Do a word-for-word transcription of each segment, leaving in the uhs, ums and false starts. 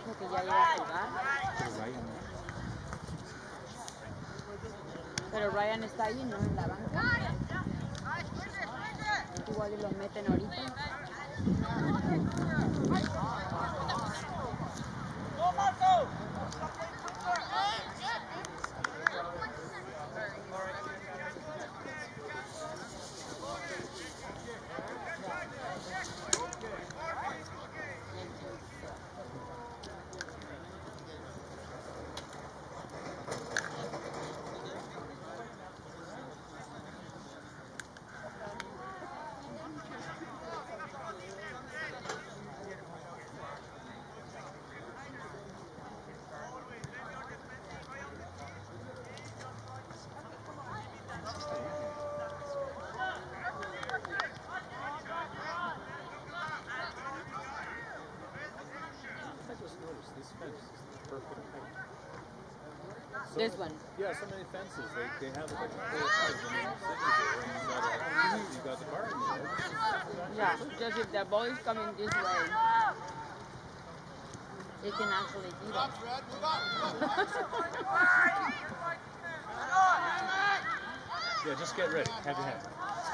dijo que ya iba a jugar. Pero Ryan está ahí, ¿no? En la banca. Igual y lo meten ahorita. So, this one. Yeah, so many fences. They, they have like four sides and then you got, you got the parking there. Yeah, just if the ball is coming this way, it can actually do that. Yeah, just get ready. Have your hand.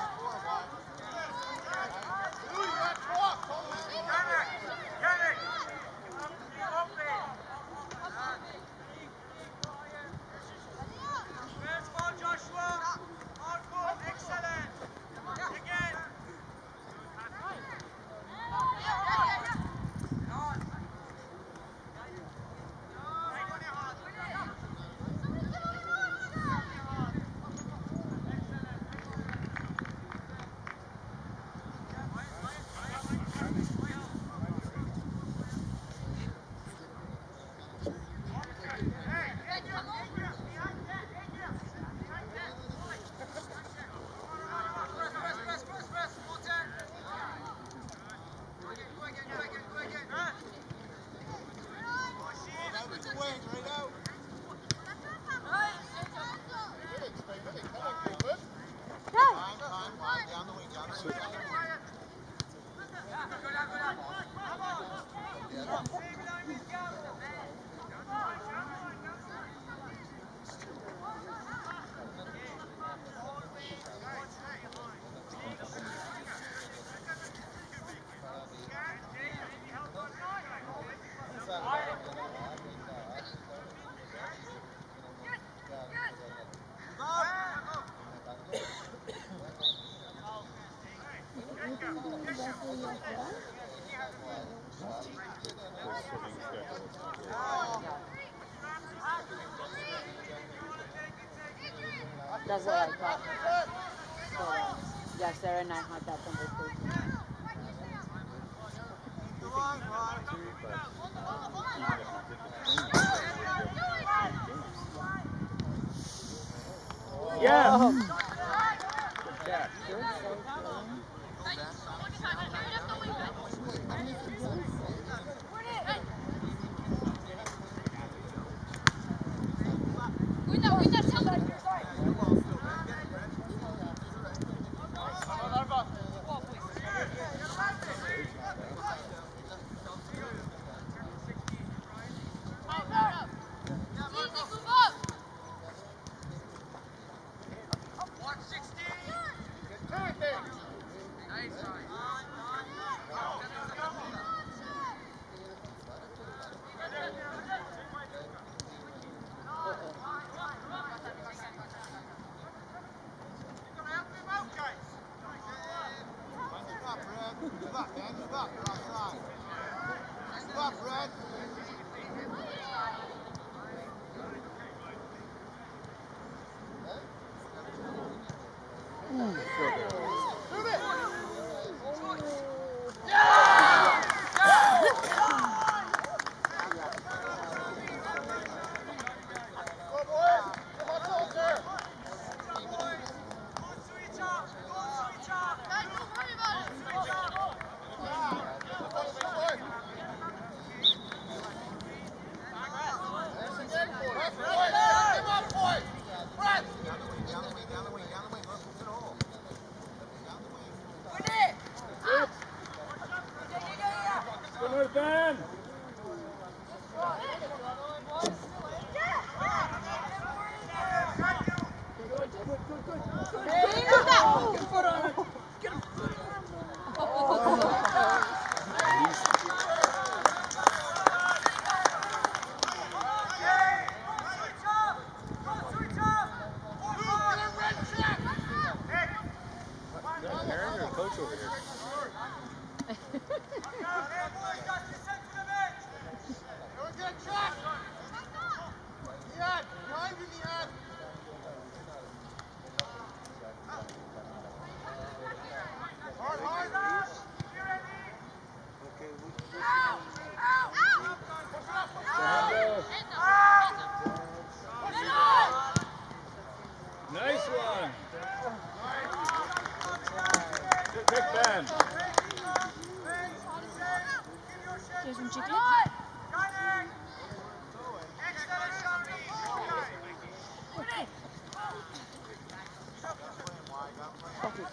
That's what I thought. So, uh, yeah, Sarah and I had that conversation. Yeah. Oh. Good catch. You're so cool.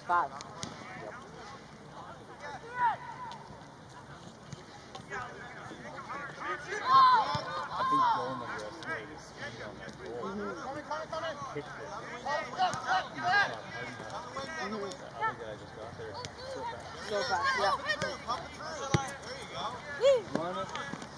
Five. I think Dylan underestimated his speed on that goal. Mm-hmm. Kicked it. He shot hard enough. Mm-hmm. The other guy just got there so fast. So fast, yeah. Line up.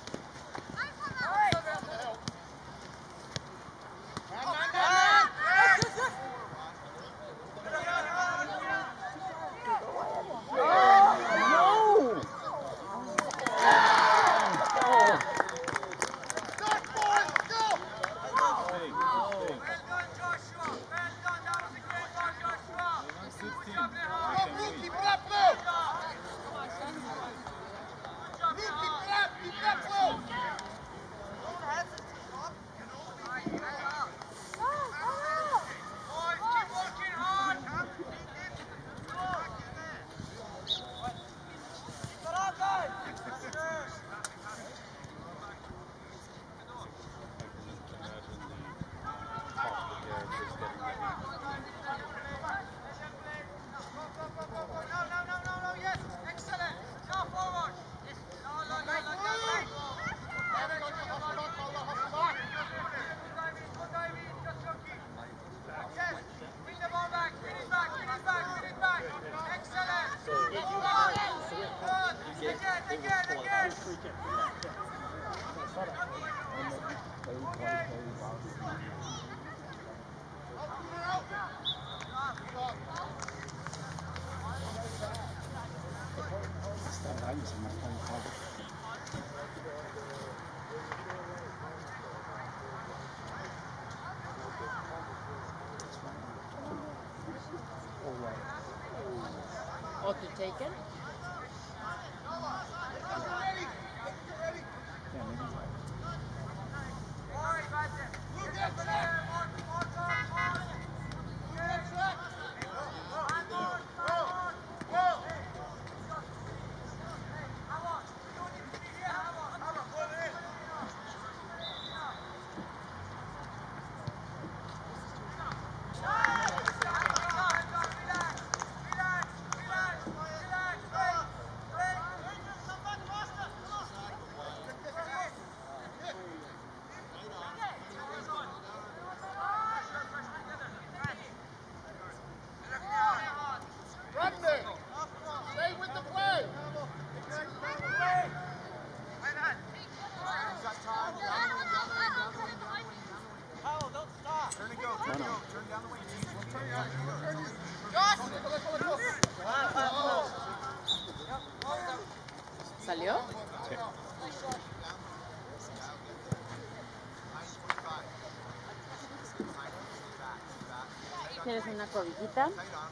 Oh, to take it? ¿Salió? Sí. ¿Quieres una cobijita?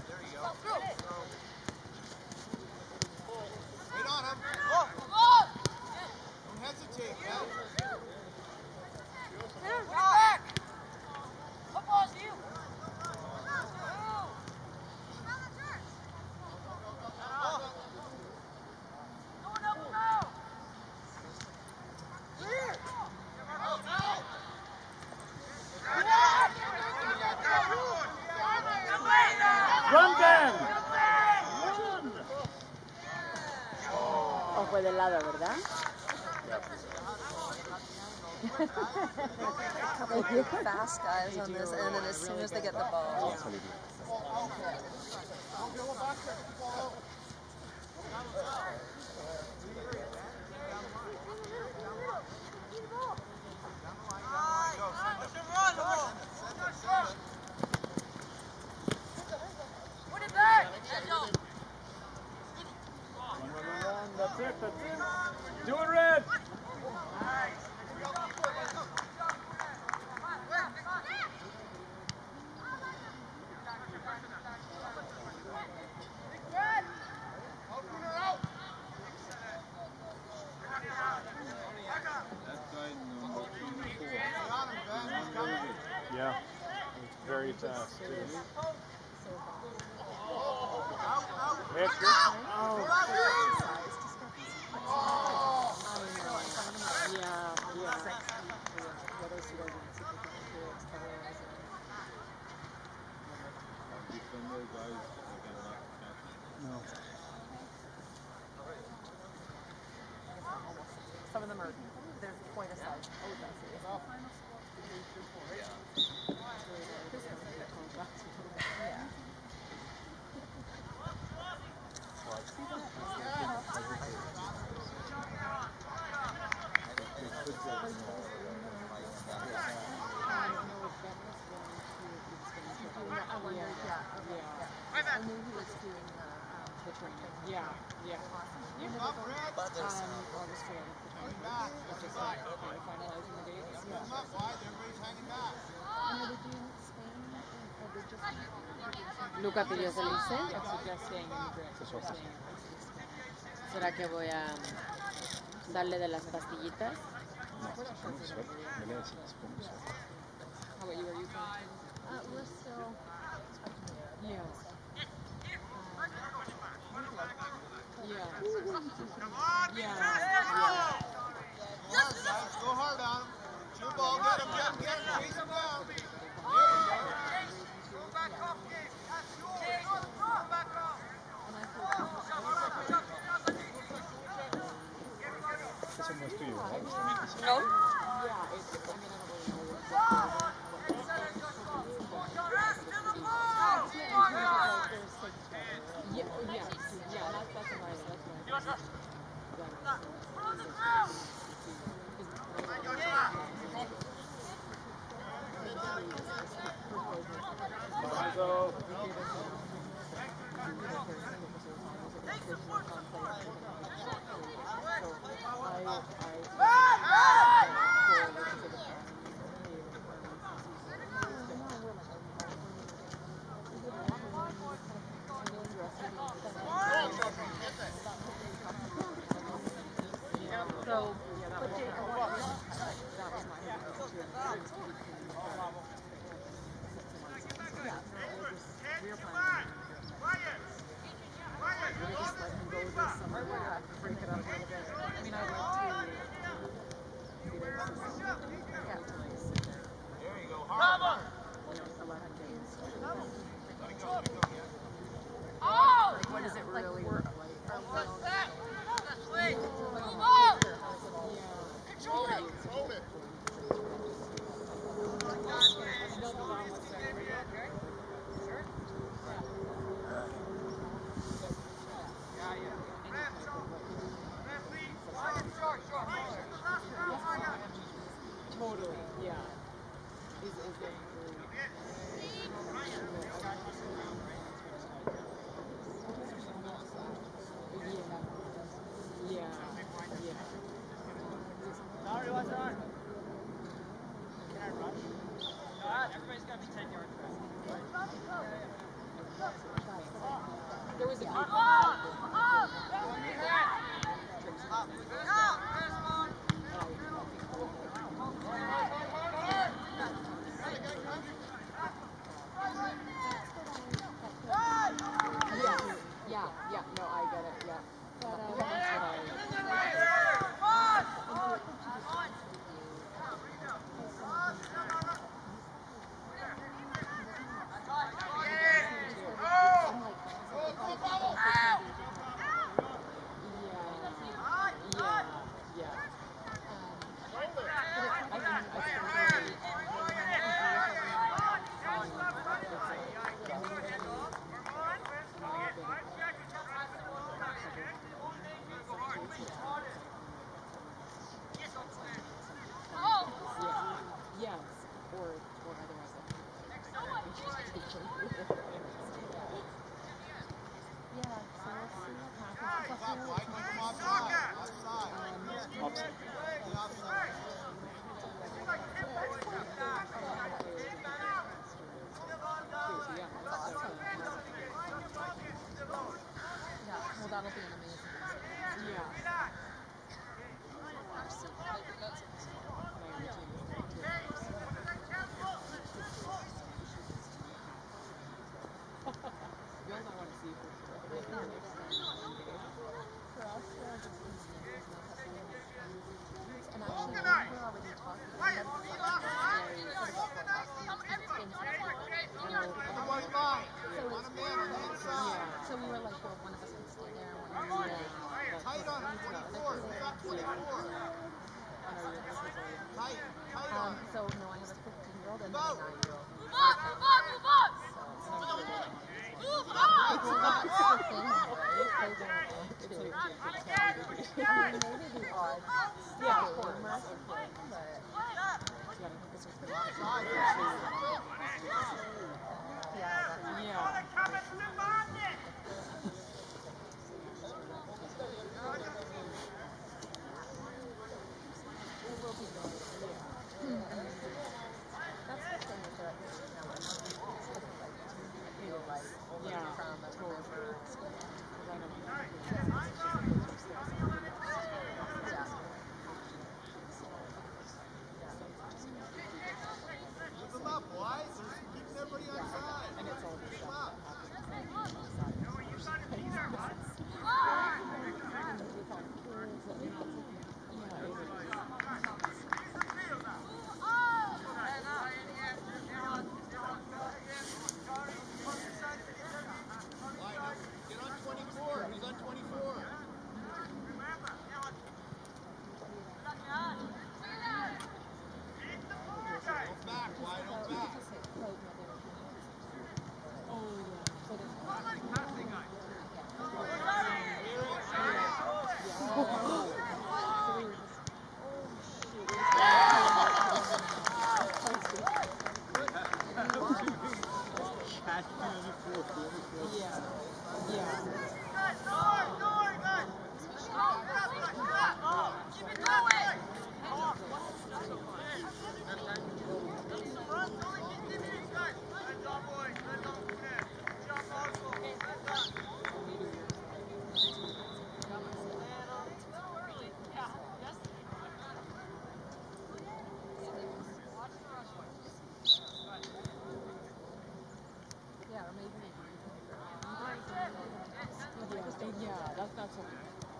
Run them! ¿O fue del lado, verdad? Couple of fast guys on this end, and as soon as they get the ball, Run, run, run, run. That's it, that's it. Do it, Red! Yeah, it's very fast too. Hit. Oh. Yeah, yeah. Defender guys, again, not No. Some of them are, they're quite a size. I knew he was doing the, um, the training. Yeah, yeah. Um, August fourth. It's just like kind of finalizing the dates. Come up wide, everybody's hanging back. And are they doing Spain or they're just... Luca pidió salirse. ¿Será que voy a darle de las pastillitas? No, ¿cómo se ve? Me le decís cómo se ve. How about you? Are you going? Uh, we're still... Yeah. Yeah. Come on, Yeah. yeah. Go hard on him. Shoot ball, get him, get him, get him, chase him down. There you go. Go back off, Gabe. That's yours. Go back off. Eso no es tuyo, ¿verdad? No? Yeah, it's, I mean, I don't really know what Yeah, yeah, yeah, that's, that's right, that's right. So, but Jake, I want to that was my yeah, no, it was, we were planning. We're just letting him go this summer. We're going to have to break it up a little bit. I mean, I'd like to be there to see yeah, to like sit there. There you go, hard. You know, eleven days. Oh! Like, what is it really like? We're, Hold it, hold it. Totally, yeah. Is, is there yeah, yeah, yeah. Sorry, what's on? Can I rush? No, everybody's got to be ten yards back. There was a Oh! Oh! yeah, yeah, yeah, no, I get it, yeah. But, uh, that's what I... Yes, or, or otherwise. Yeah, so we'll see what happens. Come on, Mike, come offside. Offside. Offside. The offside. yeah, well, that'll be an amazing Yeah. Girls I want to see for sure. for us. Move out. Move up, move up, move up! Move up! It's not the thing, right? They're gonna do it. I mean, maybe the odd. Yeah, of course. But yeah, I think this was pretty good. Yeah, that's Yeah. That's the thing with their now I'm not feel like only Yeah. from a river. Keep them up, boys. Keep everybody on side. And it's all Keep the them stuff up. that happens inside. Line up. Get on twenty-four. Who's on twenty-four? Don't back, wide, don't back. Yeah. Yeah. Keep it going! Yeah, or maybe Yeah, yeah, that's that's okay.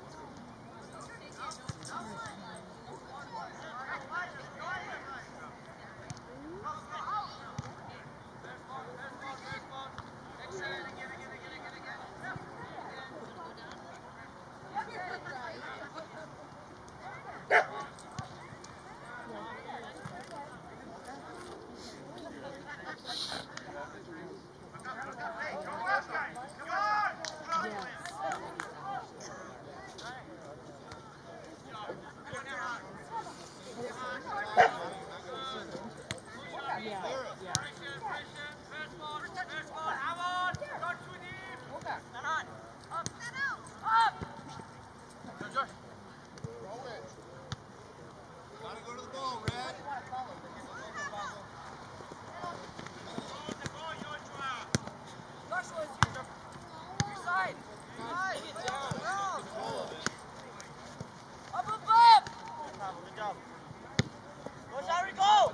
Yeah, yeah. Gotta go to the ball, Red. Up above! Good job. Go, Zari, go!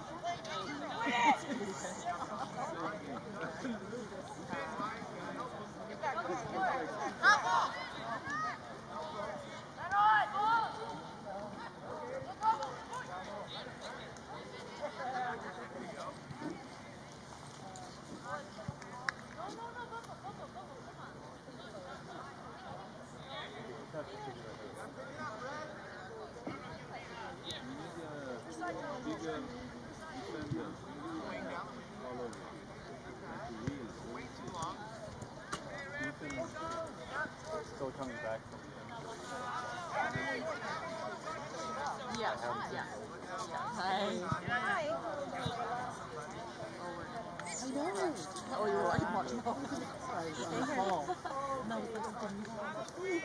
Still coming back from yeah, yeah. Hi. Hello. Oh, you were like watching all this. Sorry, on the call. No, it wasn't from you.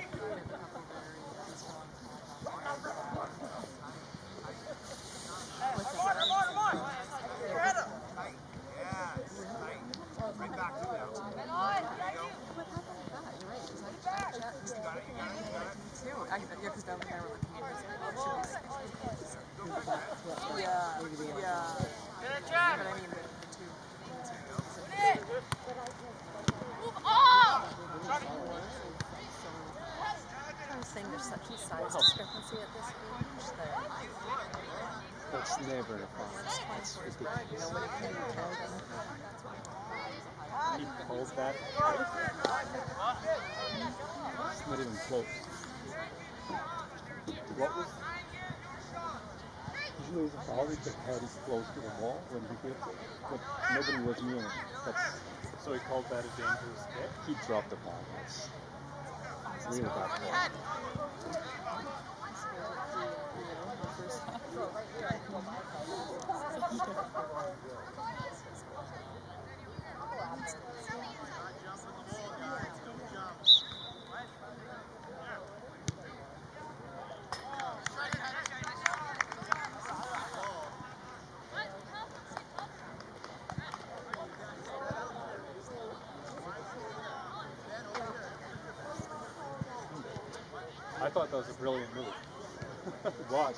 Come on, come on, come on! Your head up! Tight. Yeah. Tight. Right back to them. Head on! What happened with that? You're right, 'cause I checked, checked. You got it, you got it, you got it. Me too. I, yeah, because down there we're looking at this. Yeah, yeah. Good job! But I mean, the, the two things are Move on! I was saying there's such a size discrepancy at this age that That's never a problem. it's twice worse, but you know when it can be killed, that's why. He calls that. It's not even close. What was? Did you it was a foul if the head is close to the wall when he hit it, but nobody was near him. That's, So he called that a dangerous hit? he dropped the ball. That's really bad ball. I thought that was a brilliant move. It was.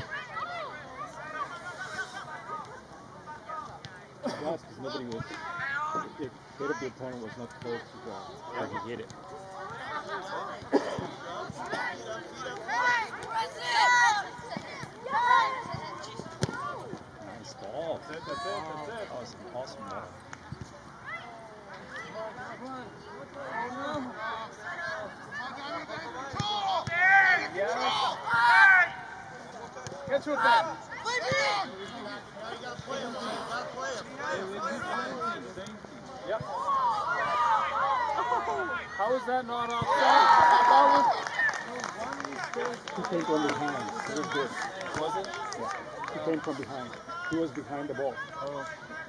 It was because nobody was. If hit of the opponent was not close to the where he hit it. Nice ball. That's it, that's it, that's it. That was an awesome ball. Get to it, Ben. Now you gotta play him, man. You gotta play him. Yep. How is that not offside? He came from behind. He was good. Was it? Yeah. He came from behind. He was behind the ball. Oh.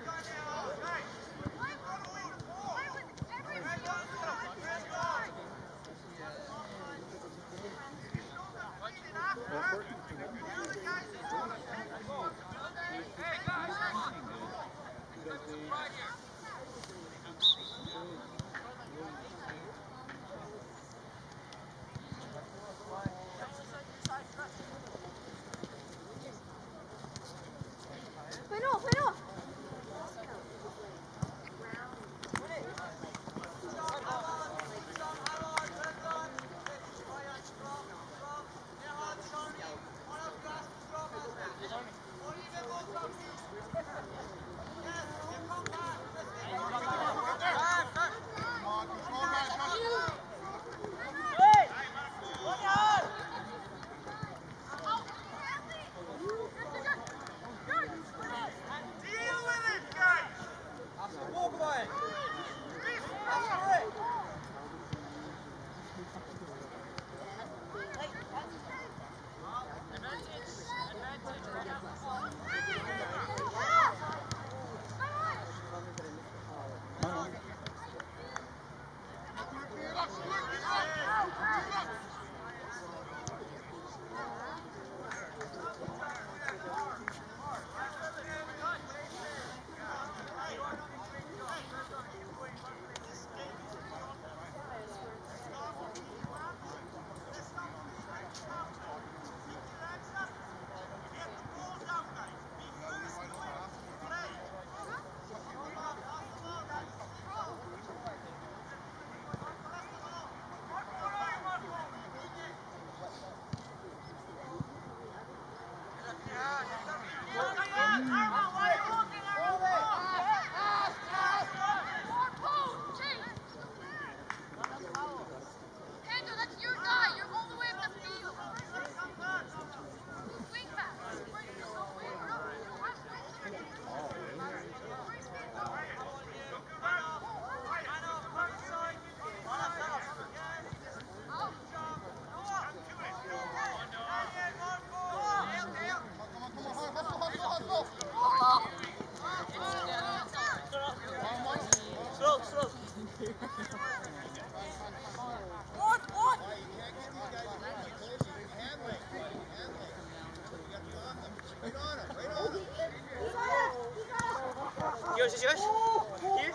Yours is yours? Here?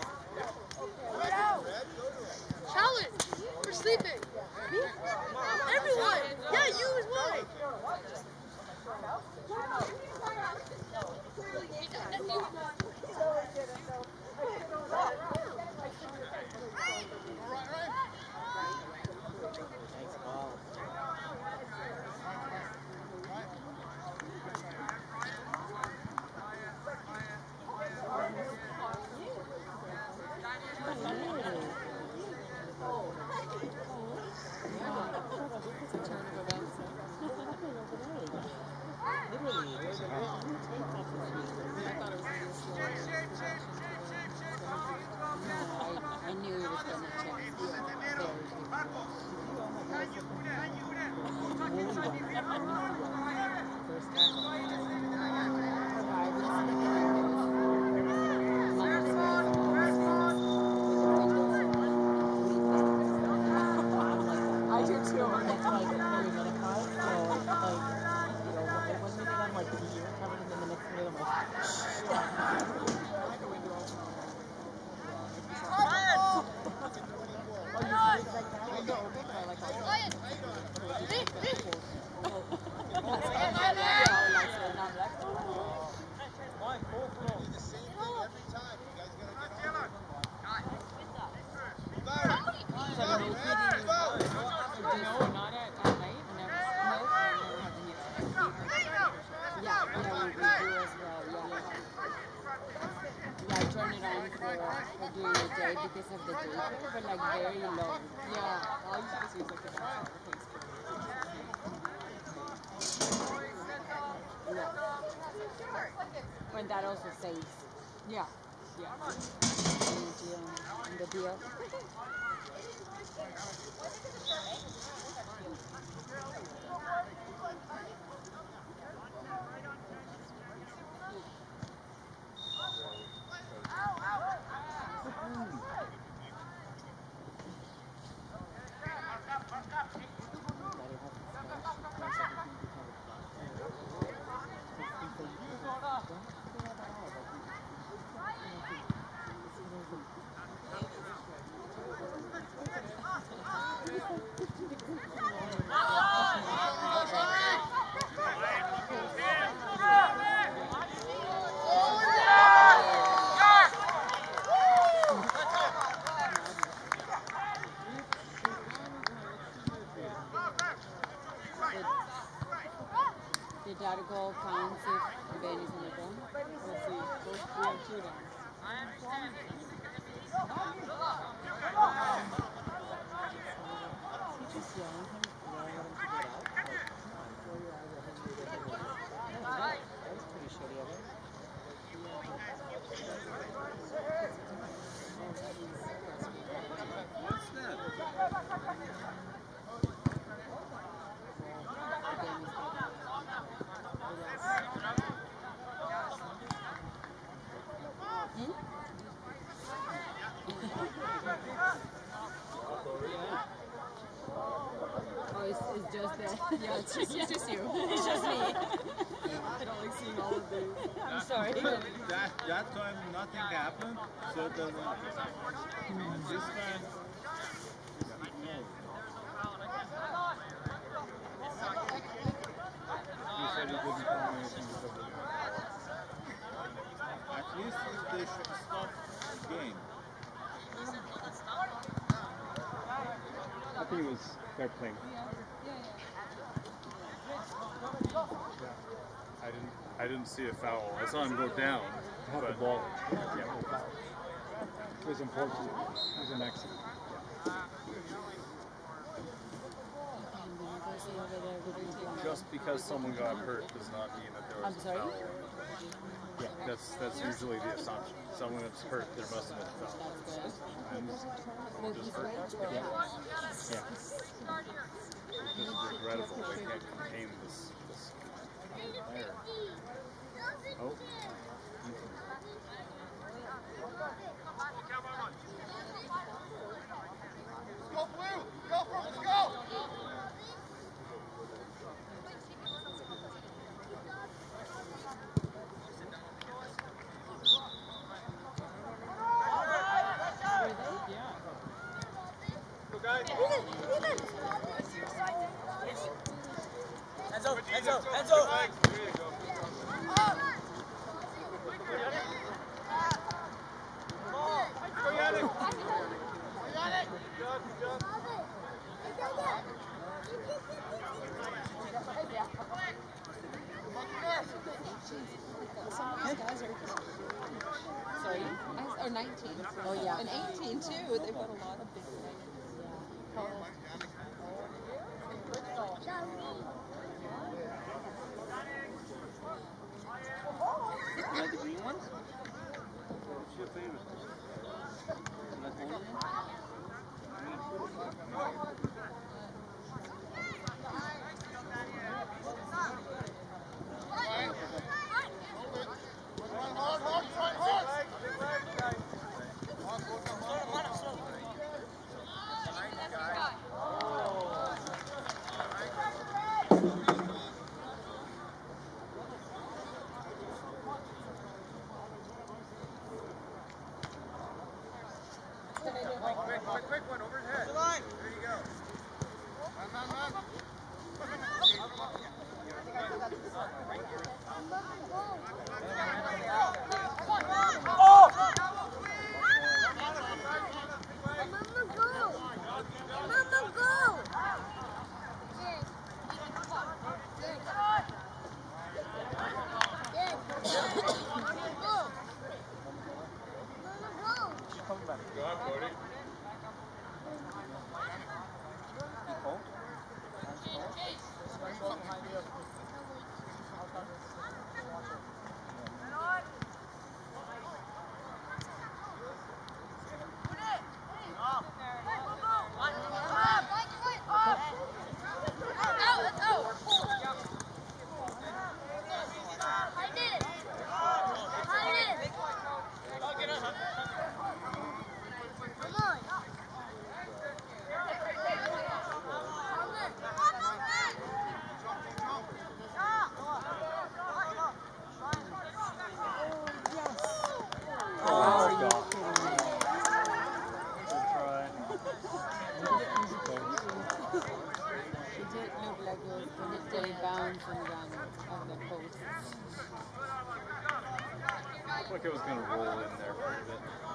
Challenge for sleeping. Everyone. Yeah, you as well. turn it on for, for during the day because of the daycare, but like very low. Yeah, all you can see is like the back of the place. Yeah. When that also saves. Yeah. Yeah. And the deal. Did that goal count if Ben is on the phone? We'll see. We'll, we have two down. I understand. He's just yelling him, yelling at him to get out. Like, come on, throw your eyes at him and get him away. That was pretty shitty of him. What's that? Oh, it's, it's just that. Yeah, it's just, it's just you. It's just me. I don't like seeing all of these. I'm sorry. That, that time nothing happened, so it doesn't. And this time, it's ignored. He said he didn't find anything because of that. At least they should stop the game. I think it was fair play. I didn't. I didn't see a foul. I saw him go down. Have the But ball. Yeah, no foul. It was important. It was an accident. just because someone got hurt does not mean that there was I'm a sorry? foul. Yeah, that's that's usually the assumption. Someone that's hurt, there must have been a foul. And Well, he's right. Yeah. Yeah. it's just regrettable they can't contain this this player. Oh. Go blue! Go for it! Let's go! Enzo, Enzo, Enzo! Some of these guys are. Sorry? Or nineteen. Oh, yeah. And eighteen, too. They've got a lot of big players. You like the green ones? What's your favorite? You like holding them? Run hard, hard, run hard! Quick, quick, quick one over his head. There you go. Man, man, man. coming back. Go on, Cody. You cold? Like it was gonna roll in there for a bit.